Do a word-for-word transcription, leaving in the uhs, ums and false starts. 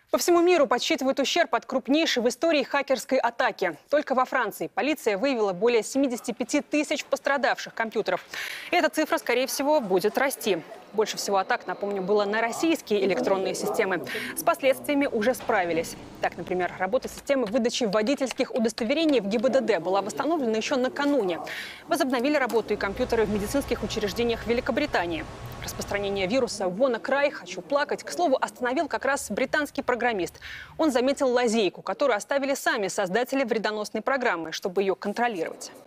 По всему миру подсчитывают ущерб от крупнейшей в истории хакерской атаки. Только во Франции полиция выявила более семидесяти пяти тысяч пострадавших компьютеров. И эта цифра, скорее всего, будет расти. Больше всего атак, напомню, было на российские электронные системы. С последствиями уже справились. Так, например, работа системы выдачи водительских удостоверений в ГИБДД была восстановлена еще накануне. Возобновили работу и компьютеры в медицинских учреждениях Великобритании. Распространение вируса WannaCry, хочу плакать, к слову, остановил как раз британский программист. Он заметил лазейку, которую оставили сами создатели вредоносной программы, чтобы ее контролировать.